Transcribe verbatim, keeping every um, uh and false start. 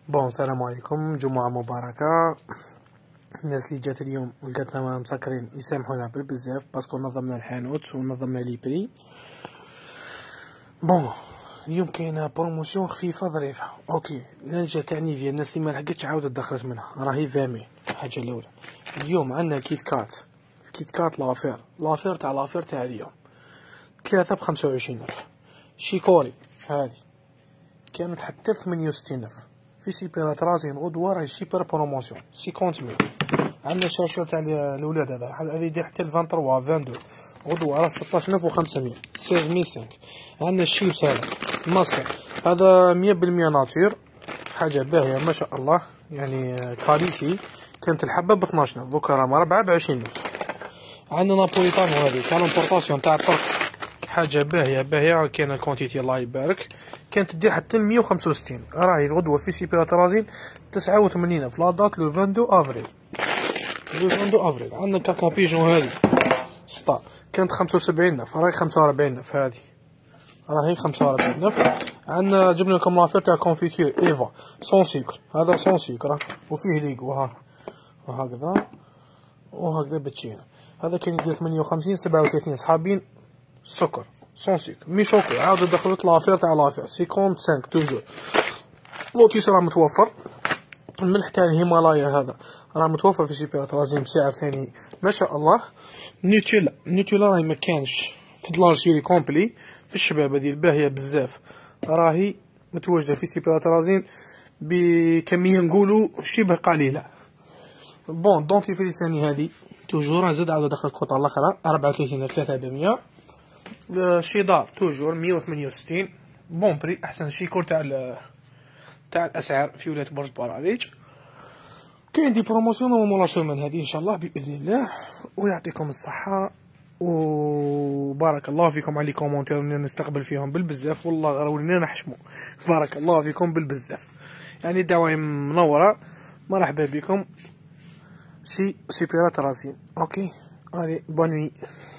بون السلام عليكم، جمعة مباركة. الناس اللي جات اليوم ولقاتنا ما مسكرين يسامحونا بالبزاف باسكو نظمنا الحانوت ونظمنا لي بري. بون اليوم كاينه بروموسيون خفيفه ظريفه. اوكي نرجع تعني في الناس اللي ما لحقتش عاودت دخلت منها راهي فامي. الحاجه الاولى اليوم عندنا كيت كات، الكيت كات لافير لافير تاع لافير تاع اليوم ثلاثة بخمسة وعشرين ألف. شيكوري هذه كانت حتى ثمانية وستين ألف. في سيبيرات رازين غدوة راهي سيبر بروموسيون خمسين مية. عندنا شاشة تاع الولاد هذا هذا يدير حتى ثلاثة وعشرين اثنين وعشرين غدوة راه ستاش ألف وخمسمية ستة عشر ألف وخمسمية. عندنا الشيبس هذا الماسك هذا مية بالمية ناتور، حاجة باهية ما شاء الله، يعني كاليتي. كانت الحبة ب اثناش ألف دوكا راهم ربعة بعشرين ألف. عندنا نابوليتانو هذه كان امبورطاسيون تاع الطرق، حاجة باهية باهية. كاين الكونتيتي الله يبارك، كانت تدير حتى مية وخمسة وستين، راهي الغدوة في سيبيرات رازين تسعة وثمانين ألف. لا دات لو اثنين وعشرين افريل لو اثنين وعشرين افريل. عندنا كاكا بيجون هذه ستار كانت خمسة وسبعين ألف، راهي خمسة وأربعين ألف. هذه راهي خمسة وأربعين ألف. عندنا جبنا لكم لافير تاع كونفيتير ايفا سون سكر، هذا سون سكر وفيه ليغو ها وهكذا وهكذا بتشينا. هذا كان يدير ثمانية وخمسين سبعة وثلاثين صحابين سكر سون سكر مي شوكو. عاود دخلت لافير تاع لافير خمسة وخمسين توجور. لوتيس راه متوفر. الملح تاع الهيمالايا هذا راه متوفر في سيبيرات رازين بسعر ثاني ما شاء الله. نيوتيلا نيوتيلا راهي مكانش في دلارجيري كومبلي في الشباب هذه الباهية بزاف، راهي متواجدة في سيبيرات رازين بكمية نقولو شبه قليلة. بون دونتيفريس ثاني هذه توجور زاد عاود دخلت كوطا الاخرى أربعة وثلاثين ثلاثة بمية. الشيدار توجور مية وثمانية وستين بون بري، احسن شيكور تاع تاع الاسعار في ولاية برج باراليج. كاين دي بروموسيون نورمال لا سومان هذه ان شاء الله باذن الله، ويعطيكم الصحة وبارك الله فيكم على لي كومونتير اللي نستقبل فيهم بالبزاف. والله غير ولينا نحشمو. بارك الله فيكم بالبزاف، يعني الدعوة منورة. مرحبا بكم سي سيبيرات رازين. اوكي، allez bonne nuit.